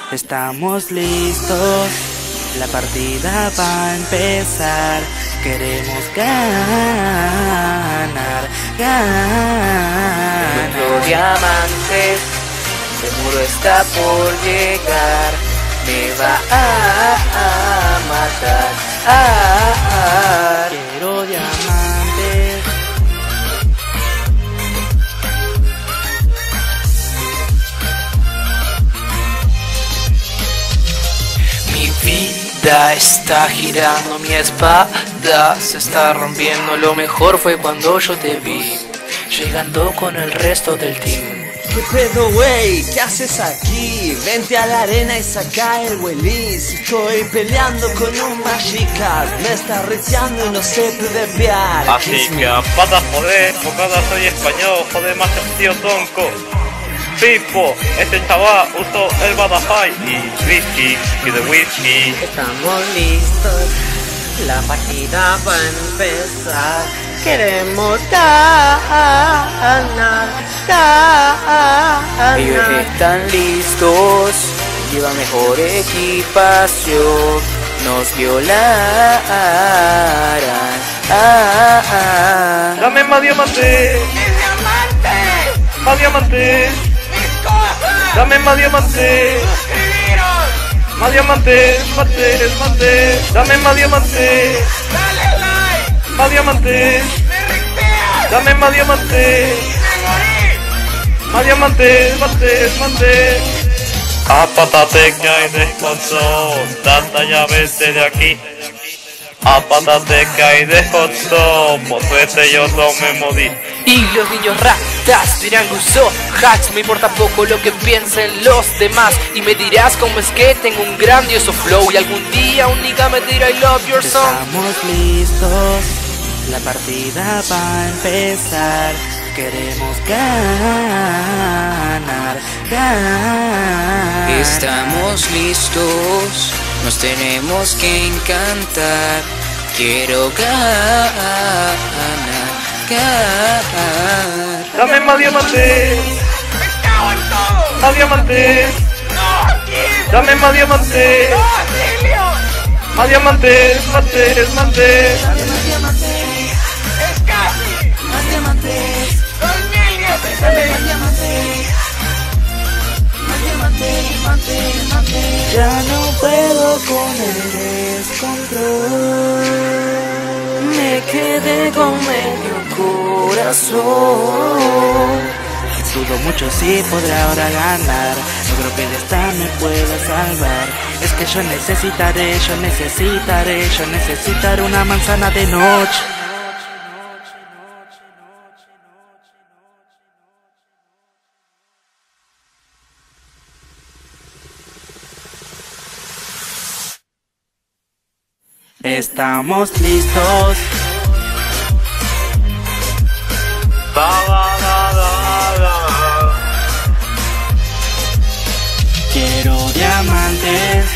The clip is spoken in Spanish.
Estamos listos, la partida va a empezar. Queremos ganar, ganar. Nuestro diamante seguro está por llegar. Me va a matar. Quiero diamantes. Mi vida está girando, mi espada se está rompiendo. Lo mejor fue cuando yo te vi llegando con el resto del team. ¿Qué pedo, wey? ¿Qué haces aquí? Vente a la arena y saca el Willis. Estoy peleando con un Magikarp. Me está reteando y no sé PvPear. Así que apata joder, bocada soy español, joder más el tío tonco. Pipo, este chaval usó el Badafai y whisky y de whisky. Estamos listos, la partida va a empezar. Queremos ganar, ganar. Ellos están listos, lleva mejor equipación. Nos violarán. Dame más diamante. Más diamante. Dame más diamante. Más diamante, mate, mate. Dame más diamante. Más diamantes, dame más diamantes, más diamantes, mantes. Apátate que hay descanso, tanta ya vete de aquí. Apátate que hay descanso, por suerte yo no me morí. Y los niños ratas dirán que usó hacks, me importa poco lo que piensen los demás. Y me dirás cómo es que tengo un grandioso flow y algún día un nigga me dirá I love your song. Estamos listos, la partida va a empezar. Queremos ganar, ganar. Estamos listos, nos tenemos que encantar. Quiero ganar, ganar. Dame más diamantes. Más diamantes. Dame más diamantes. Más diamantes, mantes, mantes. Ya no puedo con el descontrol. Me quedé con medio corazón. Dudo mucho si podrá ahora ganar. No creo que de esta me pueda salvar. Es que yo necesitaré una manzana de noche. Estamos listos. Quiero diamantes.